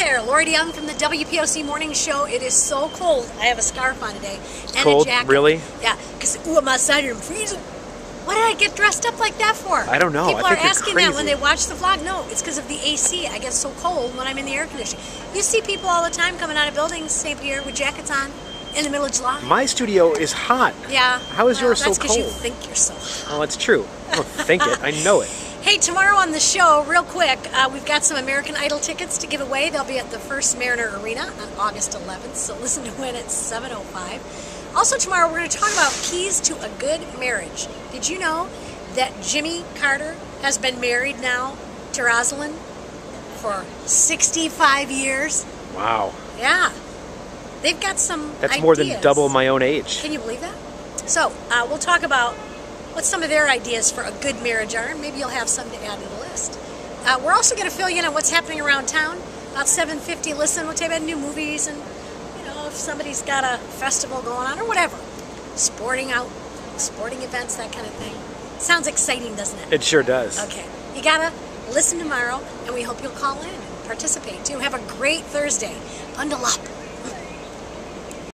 there, Lori DeYoung from the WPOC Morning Show. It is so cold. I have a scarf on today and cold? a jacket. Really? Yeah, because I'm outside and I'm freezing. What did I get dressed up like that for? I don't know. People I are think you're asking crazy. that when they watch the vlog. No, it's because of the AC. I get so cold when I'm in the air conditioning. You see people all the time coming out of buildings, St. Pierre, with jackets on in the middle of July. My studio is hot. Yeah. How is yours so that's cold? because you think you're so hot. Oh, it's true. I don't think it. I know it. Hey, tomorrow on the show, real quick, we've got some American Idol tickets to give away. They'll be at the First Mariner Arena on August 11th, so listen to win at 7:05. Also tomorrow, we're going to talk about keys to a good marriage. Did you know that Jimmy Carter has been married now to Rosalind for 65 years? Wow. Yeah. They've got some That's ideas. more than double my own age. Can you believe that? So, we'll talk about what some of their ideas for a good marriage are, and maybe you'll have some to add to the list. We're also going to fill you in on what's happening around town. About 7:50, listen, we'll tell you about new movies and, you know, if somebody's got a festival going on or whatever. Sporting events, that kind of thing. Sounds exciting, doesn't it? It sure does. Okay. You got to listen tomorrow, and we hope you'll call in and participate, too. Have a great Thursday. Bundle up.